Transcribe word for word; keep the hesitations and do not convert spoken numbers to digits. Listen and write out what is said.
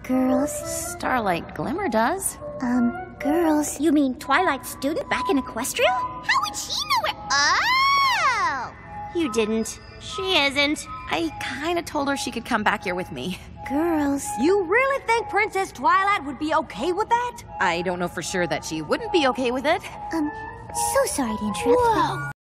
girls. Starlight Glimmer does. Um, girls. You mean Twilight student back in Equestria? How would she know where? Oh! You didn't. She isn't. I kinda told her she could come back here with me. Girls. You really think Princess Twilight would be okay with that? I don't know for sure that she wouldn't be okay with it. Um, so sorry to interrupt. Whoa!